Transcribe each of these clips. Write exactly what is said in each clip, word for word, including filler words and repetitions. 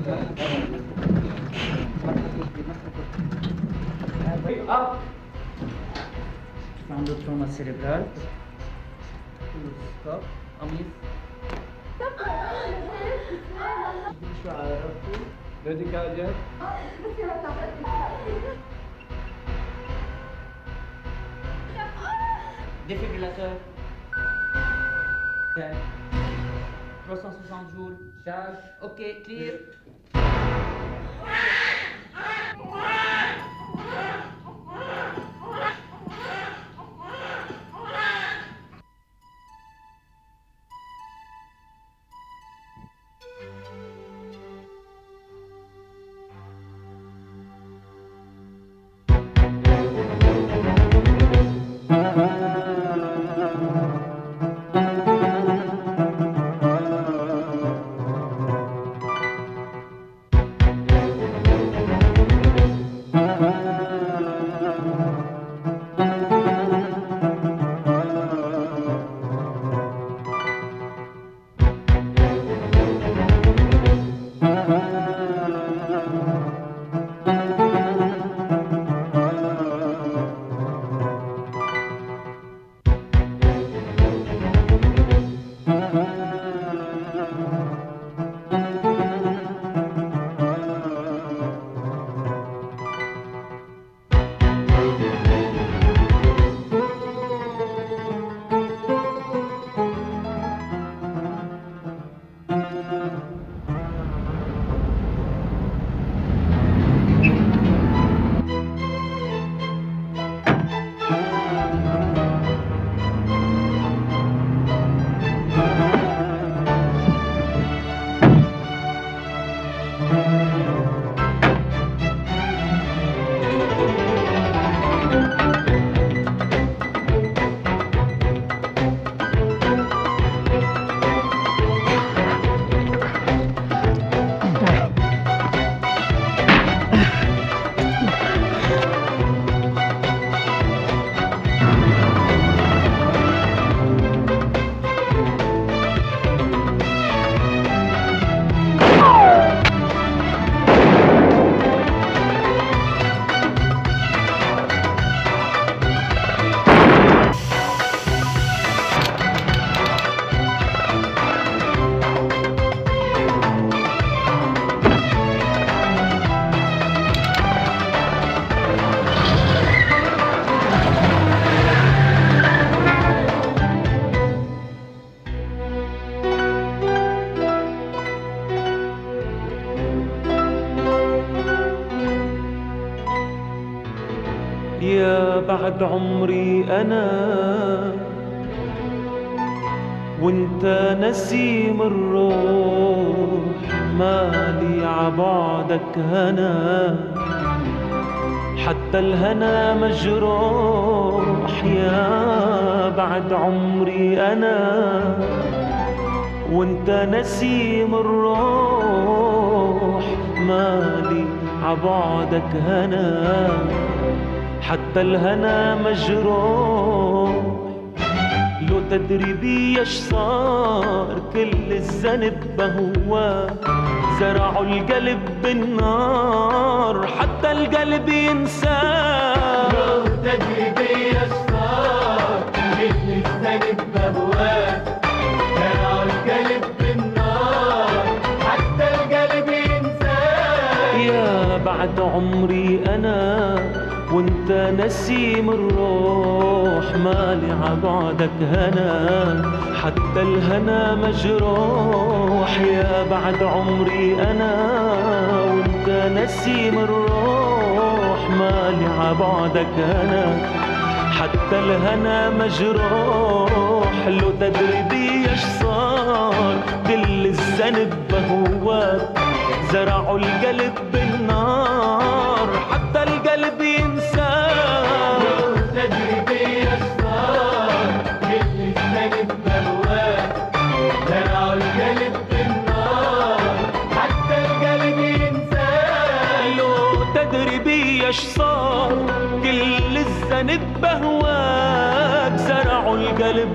Up. Found the trauma cerebral. Stop. قميص. شو عرفتوا؟ بدك أجل؟ Défibrillateur. trois cent soixante joules. Charge. Ok, clear. يا بعد عمري أنا وانت نسيم الروح، مالي عبعدك هنا حتى الهنا مجروح. يا بعد عمري أنا وانت نسيم الروح، مالي عبعدك هنا حتى الهنا مجروح. لو تدري بي ايش صار كل الذنب بهواه، زرعوا القلب بالنار حتى القلب ينساه. لو تدري بي ايش صار كل الذنب بهواه، زرعوا القلب بالنار حتى القلب ينساه. يا بعد عمري أنا وانت نسيم الروح، مالي عبعدك هنا حتى الهنا مجروح. يا بعد عمري أنا وانت نسيم الروح، مالي عبعدك هنا حتى الهنا مجروح. لو تدري بي ايش صار كل الذنب بهواك، زرعوا القلب بالنار حتى القلب ينساه. لو تدري بي ايش صار كل الذنب بهواك، زرعوا القلب بالنار حتى القلب ينساه. لو تدري بي ايش صار كل الذنب بهواك، زرعوا القلب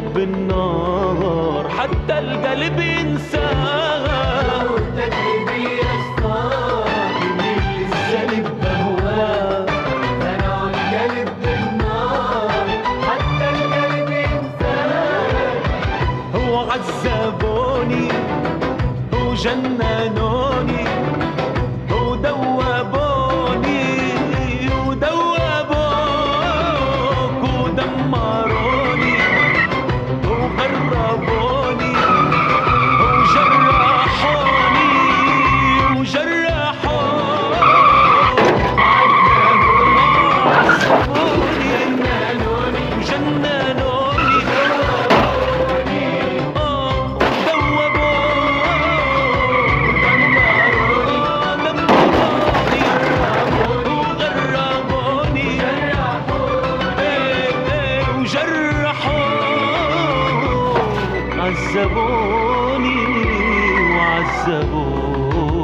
بالنار حتى القلب ينساه. لو تدري بي ايش صار وعذبوني وجننوني ودوبوني ودوبوك ودمروني وغربوني وجرحوني وجرحوني عذبوني وجننوني عذبوني وعذبوني.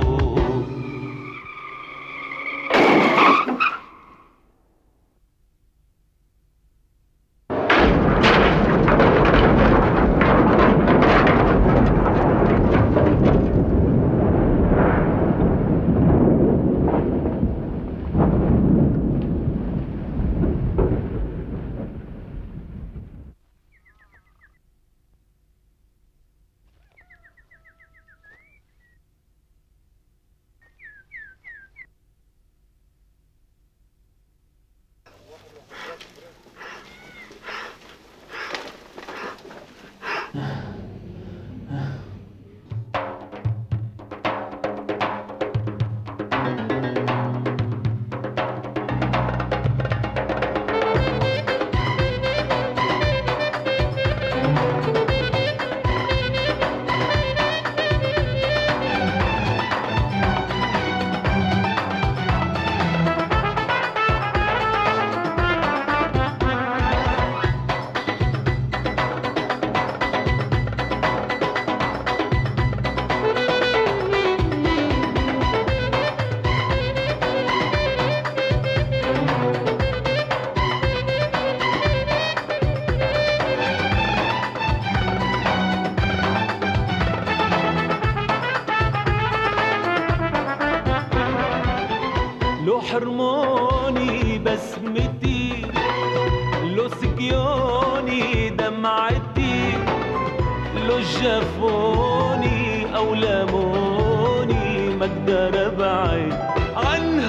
لو حرموني بسمتي لو سقيوني دمعتي لو جفوني أو لاموني ما اقدر ابعد عن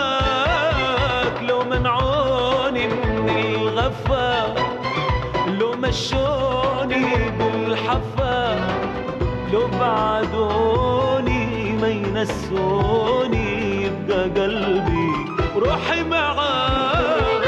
هواك لو منعوني من الغفا لو مشوني بالحفا لو بعدوني ما ينسوني يبقى قلبي وروحي معاك.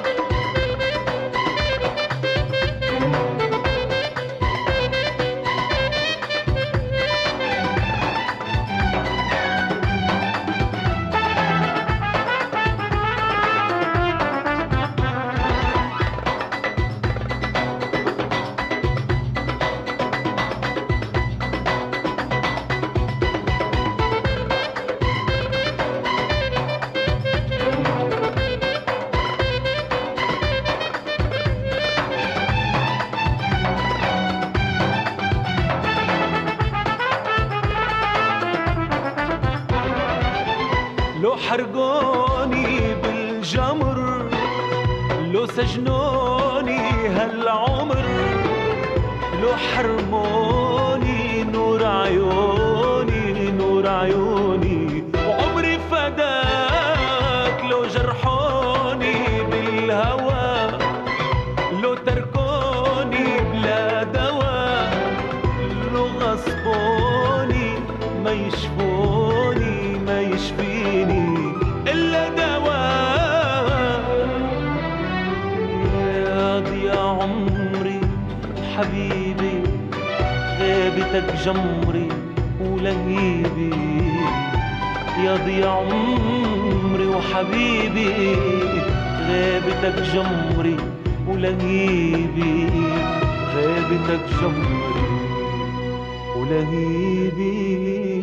لو حرقوني بالجمر لو سجنوني هالعمر لو حرموني نور عيوني نور عيوني وعمري فداك لو جرحوني بالهوى لو تركوني بلا دواء لو غصبوني ما يشفوني ما يشفيني إلا دواء. يا ضياء عمري حبيبي غيبتك جمري ولهيبي يا ضياء عمري وحبيبي غيبتك جمري ولهيبي غيبتك جمري ولهيبي.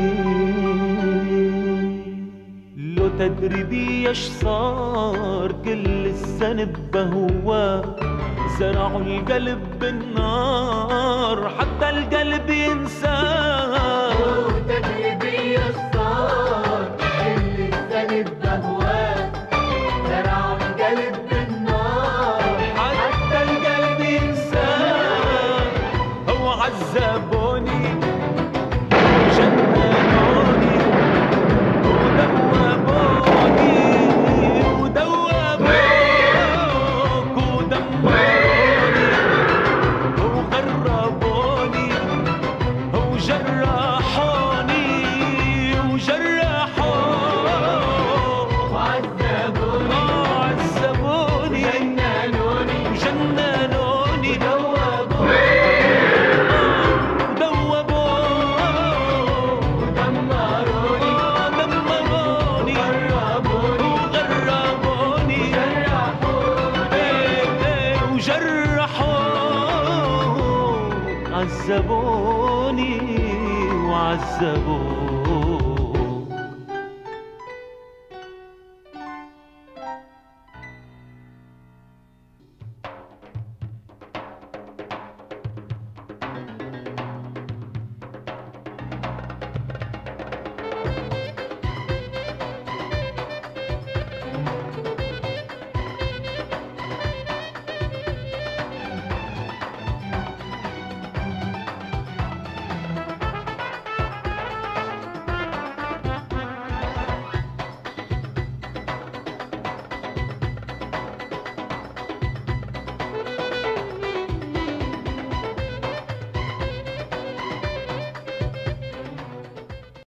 لو تدري بي اش صار كل الذنب بهواك زرعوا القلب بالنار حتى القلب ينساك. لو تدري بي اش صار كل الذنب بهواك زرعوا القلب بالنار حتى القلب ينساك. هو عذبوني وعذبوني